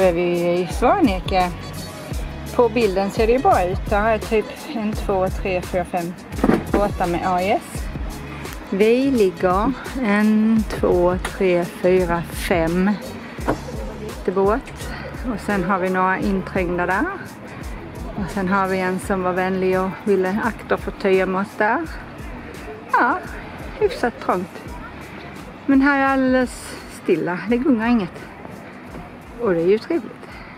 Nu är vi i Svaneke. På bilden ser det ju bra ut. Där har jag typ 1, 2, 3, 4, 5 båtar med AIS. Vi ligger 1, 2, 3, 4, 5 båt. Och sen har vi några inträngda där. Och sen har vi en som var vänlig och ville akta för töja med oss där. Ja, hyfsat trångt. Men här är alldeles stilla. Det gungar inget. Och det är ju trevligt.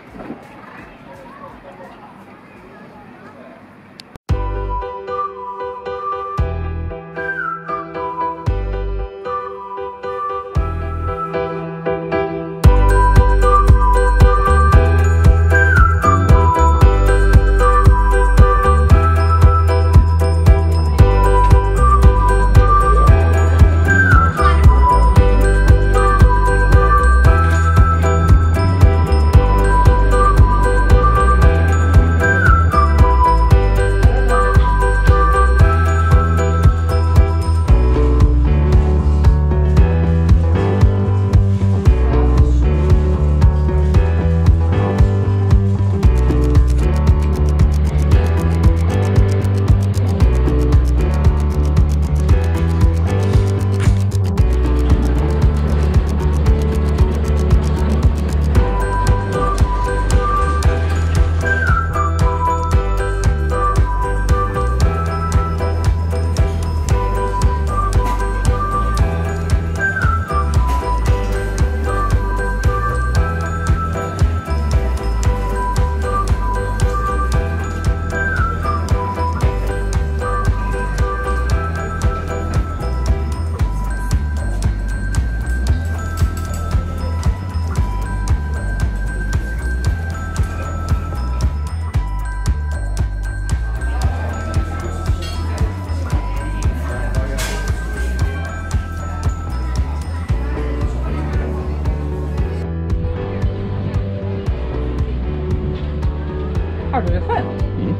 Har du det själv? Mm.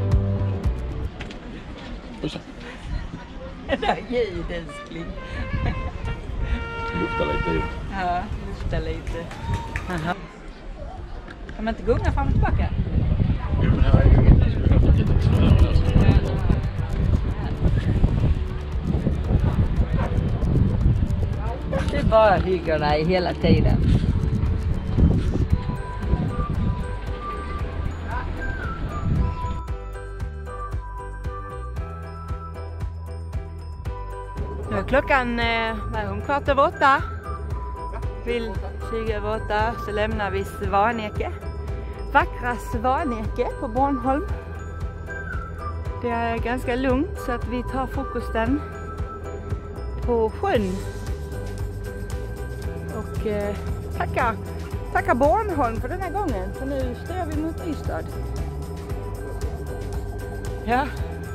Pussa. Det är ljud, älskling. Lufta lite. Ja, lufta lite. Aha. Kan man inte gunga fram och tillbaka? Jo, men här är ju inget. Så vi kan titta på snören där. Det är bara hygger dig hela tiden. Nu är klockan 7:15. Vill 7:20 så lämnar vi Svaneke. Vackra Svaneke på Bornholm. Det är ganska lugnt så att vi tar frukosten på sjön. Och tackar Bornholm för den här gången. För nu står vi mot Ystad. Ja.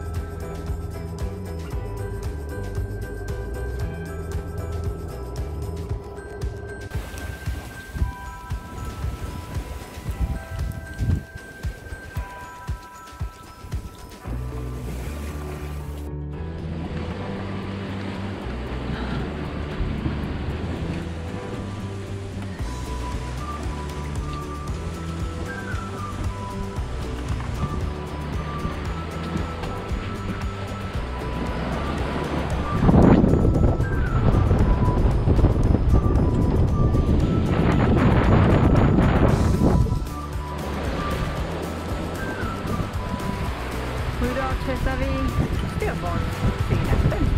Och idag testar vi styrbarnssidan.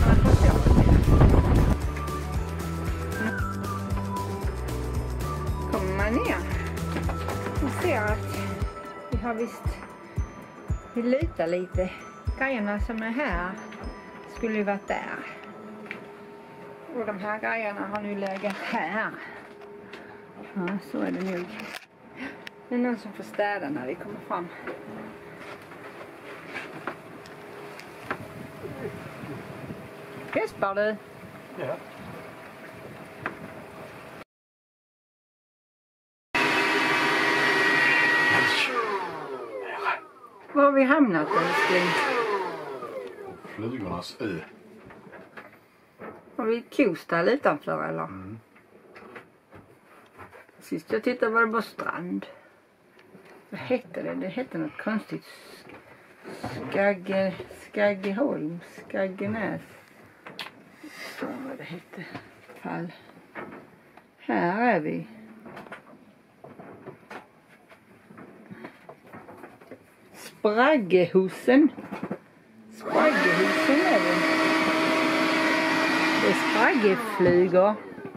Kommer man ner och ser att vi har vi lutar lite. Grejerna som är här skulle ju varit där. Och de här grejerna har nu legat här. Ja, så är det nog. Det är någon som får städa när vi kommer fram. Gäspar du? Ja. Var har vi hamnat, älskling? Flugornas ö. Har vi ett kostall utanför eller? Mm. Sist jag tittade var det bara strand. Vad heter det? Det heter något konstigt. Skaggeholm. Skaggenäs. Så vad det heter. Fall. Här är vi. Spraggehusen. Spraggehusen är det. Det är spraggeflugor.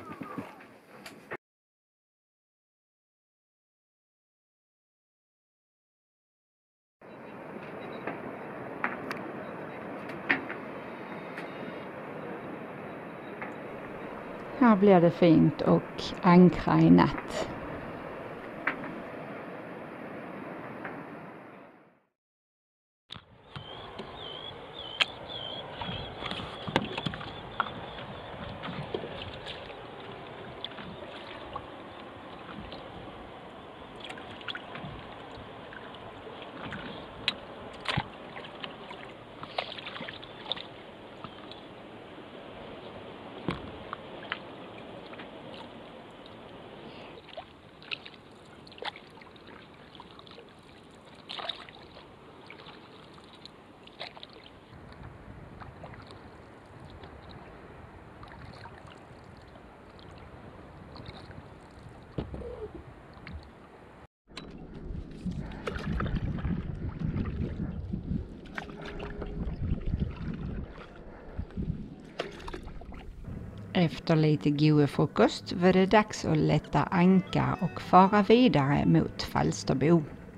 Här blir det fint och ankra i natt. Efter lite god frukost var det dags att lätta anka och fara vidare mot Falsterbo.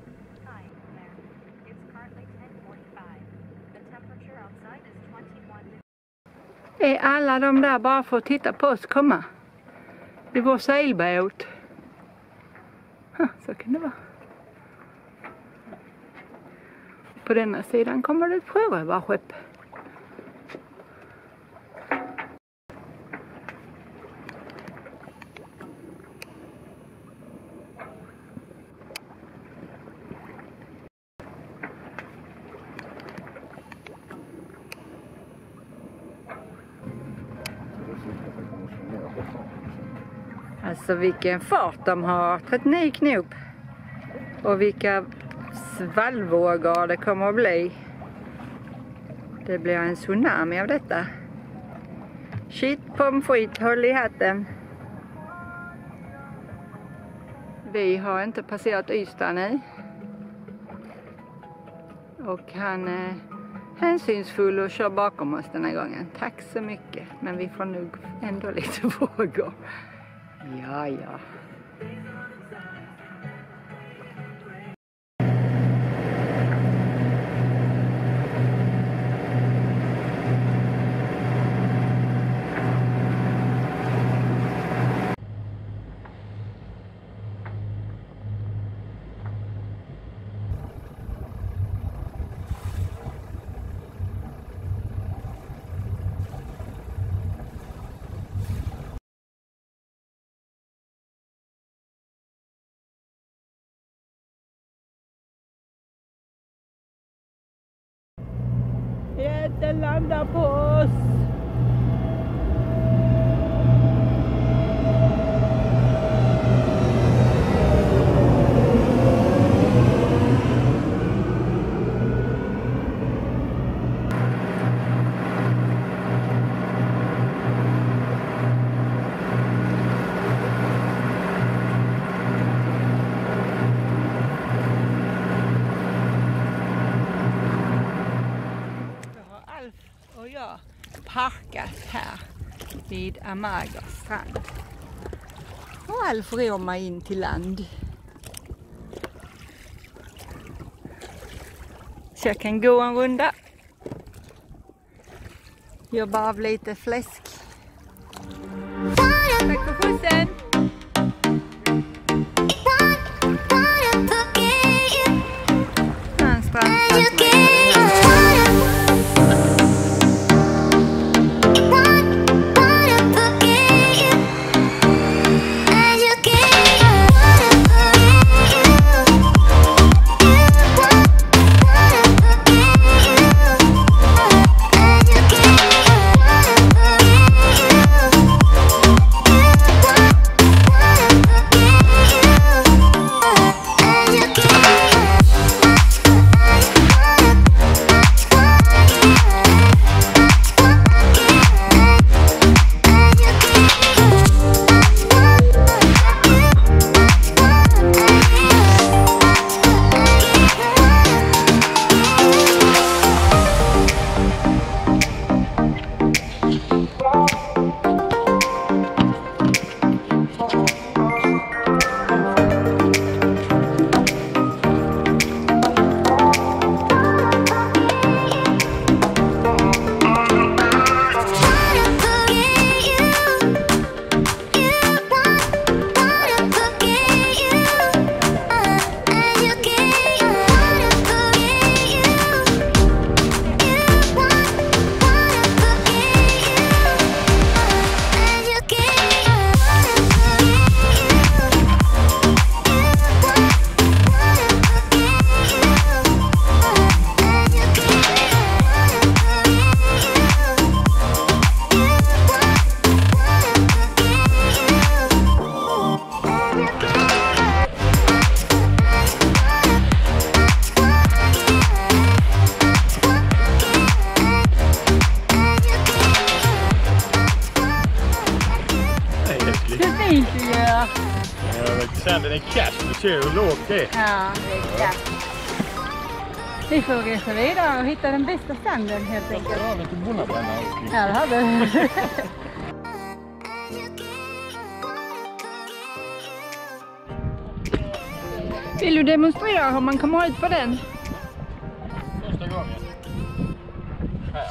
Är alla de där bara för att titta på oss komma? I vår seilbåt. Så kan det vara. På denna sidan kommer det ett sjörövarskepp. Alltså vilken fart de har, 39 knop. Och vilka svallvågor det kommer att bli. Det blir en tsunami av detta. Shit pommes frites, håll i hatten. Vi har inte passerat Ystad nu. Och han är hänsynsfull och kör bakom oss den här gången. Tack så mycket. Men vi får nog ändå lite vågor. Ja. Den landar på oss. Och jag parkat här vid Amager strand. Och Alf rår mig in till land. Så jag kan gå en runda. Jobba av lite fläsk. Tack för skjutsen! fint du gör. Sanden är kass, du ser hur lågt det är. Ja, det är kass. Vi får resa vidare och hitta den bästa sanden helt enkelt. Ja, lite bonnabrännare. Ja, det har du. Vill du demonstrera hur man kommer ut på den? Första gången. Här.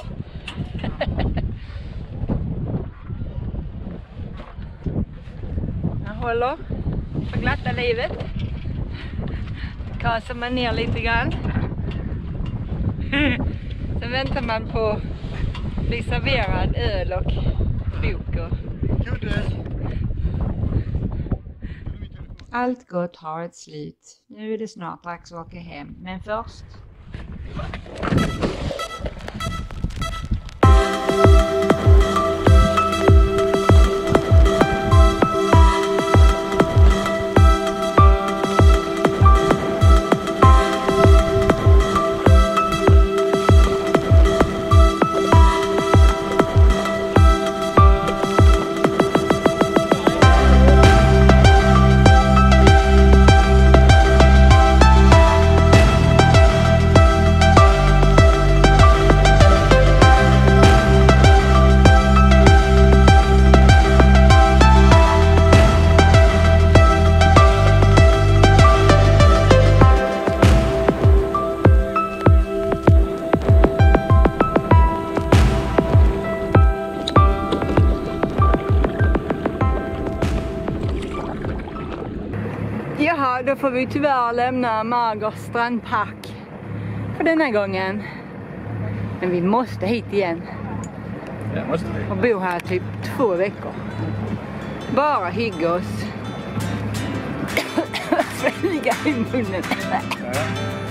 Jag håller på glatta livet. Kasar man ner lite grann. Sen väntar man på att bli serverad öl och bok. Allt gott har ett slut. Nu är det snart dags att åka hem. Men först... Jaha, då får vi tyvärr lämna Margers strandpark för denna gången. Men vi måste hit igen. Det måste vi. Och bo här typ 2 veckor. Bara hygga oss. Sväga i munnen. Ja.